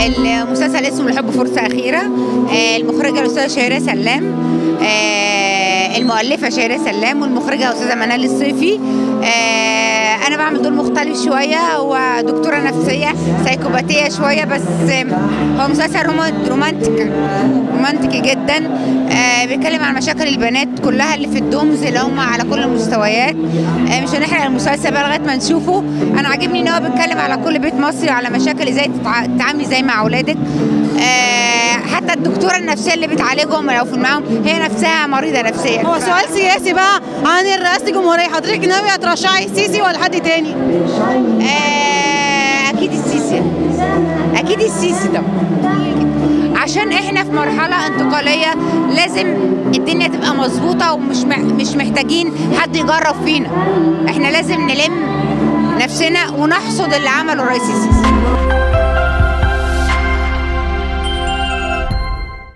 المسلسل اسمه الحب فرصة أخيرة. المخرجة الأستاذة شهيرة سلام، المؤلفة شهيرة سلام، والمخرجة أستاذة منال الصيفي. أنا بعمل دور مختلف شوية، ودكتورة نفسية سايكوباتية شوية، بس هو مسلسل رومانتيكي جدا. بيتكلم عن مشاكل البنات كلها اللي في الدومز، اللي هم على كل المستويات. مش هنحرق المسلسل بقى لغايه ما نشوفه. انا عاجبني ان هو بيتكلم على كل بيت مصري وعلى مشاكل ازاي تتعاملي زي مع اولادك. حتى الدكتوره النفسيه اللي بتعالجهم لو في معاهم هي نفسها مريضه نفسيا. هو سؤال سياسي بقى عن رئاسه الجمهوريه، حضرتك ناويه ترشحي السيسي ولا حد تاني؟ اكيد السيسي، اكيد السيسي طبعا، عشان احنا في مرحله انتقاليه لازم الدنيا تبقى مظبوطه، ومش محتاجين حد يجرب فينا. احنا لازم نلم نفسنا ونحصد اللي عمله الرئيس السيسي.